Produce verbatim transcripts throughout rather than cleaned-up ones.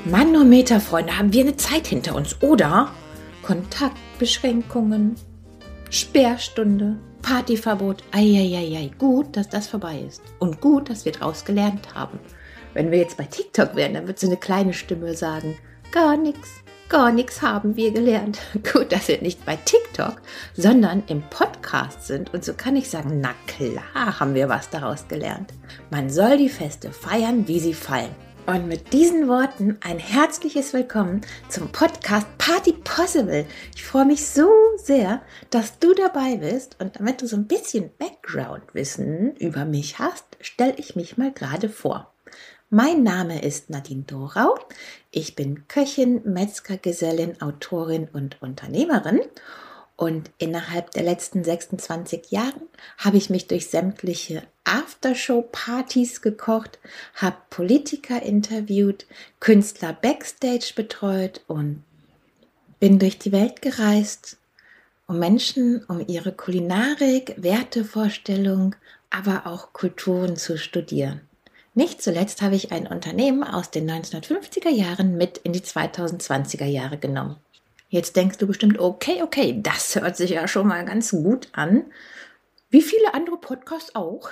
Manometer, Freunde, haben wir eine Zeit hinter uns, oder? Kontaktbeschränkungen, Sperrstunde, Partyverbot. Eieiei, gut, dass das vorbei ist. Und gut, dass wir draus gelernt haben. Wenn wir jetzt bei TikTok wären, dann wird so eine kleine Stimme sagen, gar nichts, gar nichts haben wir gelernt. Gut, dass wir nicht bei TikTok, sondern im Podcast sind. Und so kann ich sagen, na klar haben wir was daraus gelernt. Man soll die Feste feiern, wie sie fallen. Und mit diesen Worten ein herzliches Willkommen zum Podcast Party Possible. Ich freue mich so sehr, dass du dabei bist. Und damit du so ein bisschen Background-Wissen über mich hast, stelle ich mich mal gerade vor. Mein Name ist Nadine Dorau. Ich bin Köchin, Metzgergesellin, Autorin und Unternehmerin. Und innerhalb der letzten sechsundzwanzig Jahren habe ich mich durch sämtliche Aftershow-Partys gekocht, habe Politiker interviewt, Künstler backstage betreut und bin durch die Welt gereist, um Menschen um ihre Kulinarik, Wertevorstellung, aber auch Kulturen zu studieren. Nicht zuletzt habe ich ein Unternehmen aus den neunzehnhundertfünfziger Jahren mit in die zweitausendzwanziger Jahre genommen. Jetzt denkst du bestimmt, okay, okay, das hört sich ja schon mal ganz gut an. Wie viele andere Podcasts auch.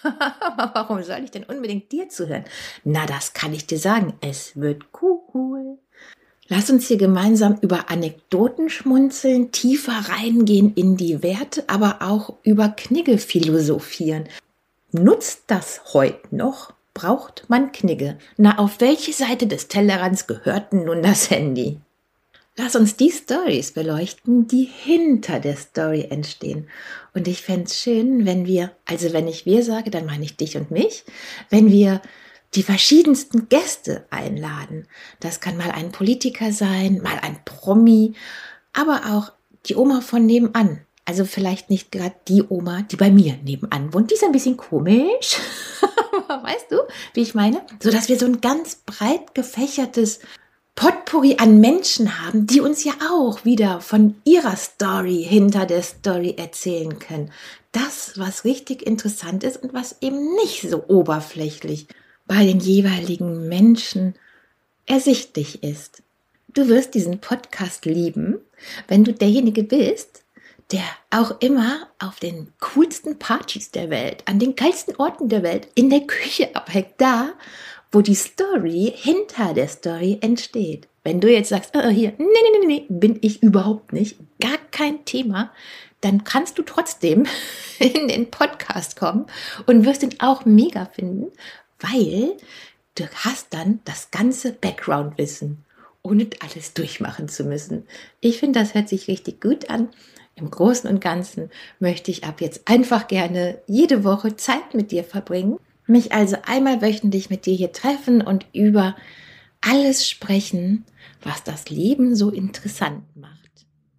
Warum soll ich denn unbedingt dir zuhören? Na, das kann ich dir sagen. Es wird cool. Lass uns hier gemeinsam über Anekdoten schmunzeln, tiefer reingehen in die Werte, aber auch über Knigge philosophieren. Nutzt das heute noch? Braucht man Knigge? Na, auf welche Seite des Tellerrands gehört denn nun das Handy? Lass uns die Storys beleuchten, die hinter der Story entstehen. Und ich fände es schön, wenn wir, also wenn ich wir sage, dann meine ich dich und mich, wenn wir die verschiedensten Gäste einladen. Das kann mal ein Politiker sein, mal ein Promi, aber auch die Oma von nebenan. Also vielleicht nicht gerade die Oma, die bei mir nebenan wohnt. Die ist ein bisschen komisch. Weißt du, wie ich meine? So dass wir so ein ganz breit gefächertes Potpourri an Menschen haben, die uns ja auch wieder von ihrer Story hinter der Story erzählen können. Das, was richtig interessant ist und was eben nicht so oberflächlich bei den jeweiligen Menschen ersichtlich ist. Du wirst diesen Podcast lieben, wenn du derjenige bist, der auch immer auf den coolsten Partys der Welt, an den geilsten Orten der Welt, in der Küche abhängt, da, wo die Story hinter der Story entsteht. Wenn du jetzt sagst, oh, hier, nee, nee, nee, nee, bin ich überhaupt nicht, gar kein Thema, dann kannst du trotzdem in den Podcast kommen und wirst ihn auch mega finden, weil du hast dann das ganze Background-Wissen, ohne alles durchmachen zu müssen. Ich finde, das hört sich richtig gut an. Im Großen und Ganzen möchte ich ab jetzt einfach gerne jede Woche Zeit mit dir verbringen, mich also einmal wöchentlich mit dir hier treffen und über alles sprechen, was das Leben so interessant macht.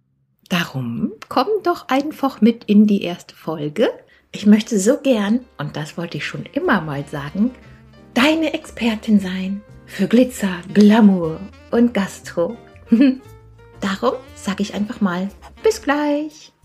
Darum komm doch einfach mit in die erste Folge. Ich möchte so gern, und das wollte ich schon immer mal sagen, deine Expertin sein für Glitzer, Glamour und Gastro. Darum sage ich einfach mal, bis gleich.